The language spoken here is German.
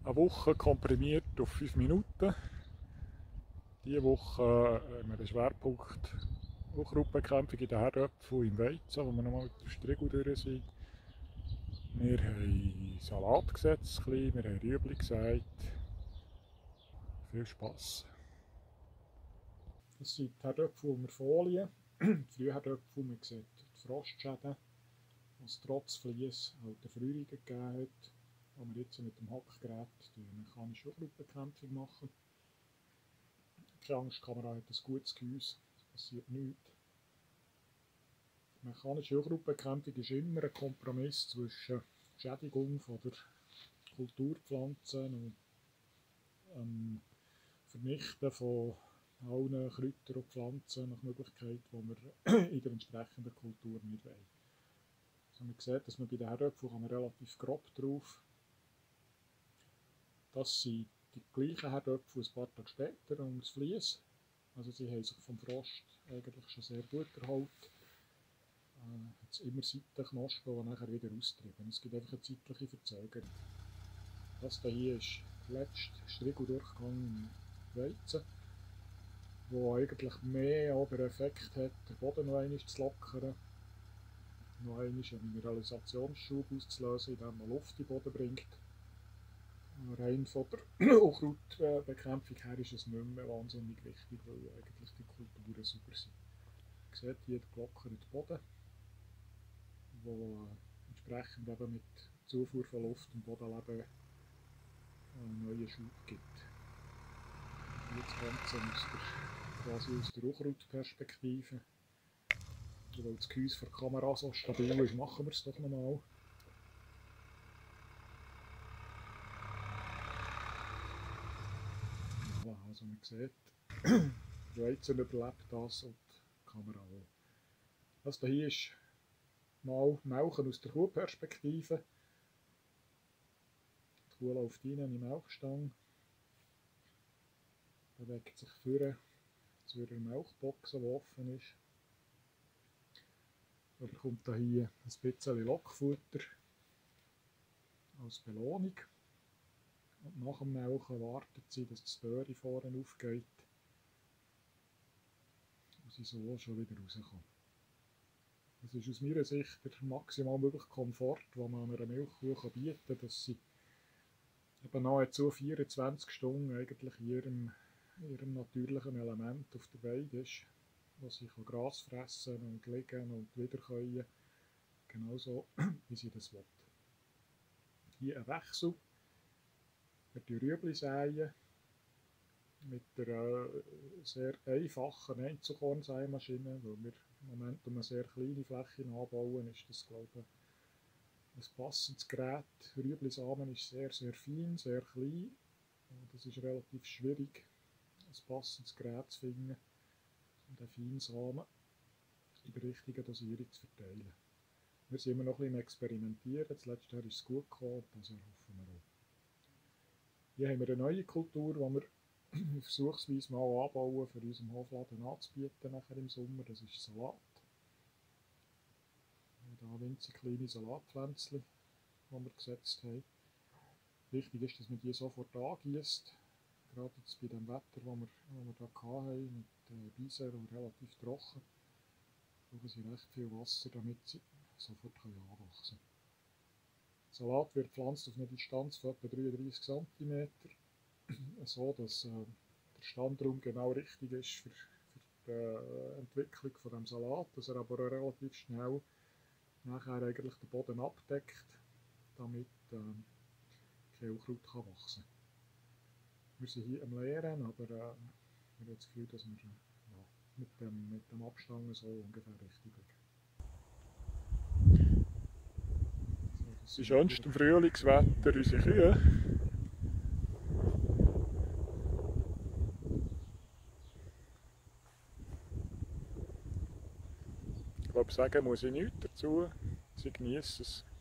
eine Woche komprimiert auf 5 Minuten. Diese Woche haben wir den Schwerpunkt Unkrautbekämpfung in den Herdöpfeln und im Weizen, wo wir nochmal mit dem Striegel durch sind. Wir haben Salat gesetzt, wir haben Rüebli gesät. Viel Spass. Das sind die Herdöpfel unter Folie. Die Frühherdöpfel, man sieht die Frostschäden, die es trotz Vlies halt eine Frührung gegeben hat, wo wir jetzt mit dem Hackgerät die mechanische Unkrautbekämpfung machen. Keine Angst, die Kamera hat ein gutes Gehäuse, es passiert nichts. Die mechanische Unkrautbekämpfung ist immer ein Kompromiss zwischen Schädigung von der Kulturpflanzen und Vernichten von allen Kräutern und Pflanzen nach Möglichkeit, die wir in der entsprechenden Kultur nicht wollen. Also man sieht, dass man bei den Herdöpfeln relativ grob drauf. Das sind die gleichen Herdöpfel ein paar Tage später und das Vlies. Also sie haben sich vom Frost eigentlich schon sehr gut erholt. Jetzt immer Seitenknospen, die nachher wieder austrieben. Es gibt einfach eine zeitliche Verzögerung. Das hier ist der letzte Striegeldurchgang im Weizen, der eigentlich mehr aber Effekt hat, den Boden noch einmal zu lockern, noch einmal einen Mineralisationsschub auszulösen, indem man Luft in den Boden bringt. Rein von der Unkrautbekämpfung her ist es nicht mehr wahnsinnig wichtig, weil eigentlich die Kulturen super sind. Man sieht hier den gelockerten Boden, der entsprechend eben mit Zufuhr von Luft und Bodenleben einen neuen Schub gibt. Das Ganze quasi aus der Unkrautperspektive. Weil das Gehäuse für die Kamera so stabil ist, machen wir es doch nochmal. Ja, also man sieht, die Weizen überlebt das und die Kamera auch. Das hier ist mal Melken aus der Kuhperspektive. Die Kuh läuft rein in die Melkstange, bewegt sich vor zu ihrer Milchbox, die offen ist. Da bekommt hier ein bisschen Lockfutter als Belohnung. Und nach dem Melken wartet sie, dass das Döri vorne aufgeht und sie so schon wieder rauskommt. Das ist aus meiner Sicht der maximal mögliche Komfort, den man einer Milchkuh bieten kann, dass sie eben nahezu 24 Stunden eigentlich in ihrem natürlichen Element auf der Weide ist, wo sie Gras fressen und liegen und wieder können, genauso wie sie das will. Hier ein Wechsel. Wir Rüebli säen mit einer sehr einfachen Einzelkornsämaschine, weil wir im Moment um eine sehr kleine Fläche anbauen, ist das, glaube ich, ein passendes Gerät. Rüeblisamen ist sehr, sehr fein, sehr klein. Das ist relativ schwierig, ein passendes Gerät zu finden, um den feinen Samen in der richtigen Dosierung zu verteilen. Wir sind immer noch ein bisschen Experimentieren. Das letzte Jahr ist es gut gekommen, das erhoffen wir auch. Hier haben wir eine neue Kultur, die wir versuchsweise mal anbauen, für unseren Hofladen anzubieten nachher im Sommer. Das ist Salat. Wir haben hier winzig kleine Salatpflänzchen, die wir gesetzt haben. Wichtig ist, dass man die sofort angießt. Gerade jetzt bei dem Wetter, das wir hier hatten, mit Beiser und relativ trocken, brauchen sie recht viel Wasser, damit sie sofort anwachsen können. Der Salat wird gepflanzt auf einer Distanz von etwa 33 cm, so dass der Standraum genau richtig ist für die Entwicklung von dem Salat, dass er aber relativ schnell nachher eigentlich den Boden abdeckt, damit kein Unkraut wachsen kann. Wir sind hier am Lehren, aber wir haben das Gefühl, dass wir mit dem Abstand so ungefähr richtig liegen. So, das schönste Frühlingswetter, unsere Kühe. Ich glaube, sagen muss ich nichts dazu. Sie genießen es.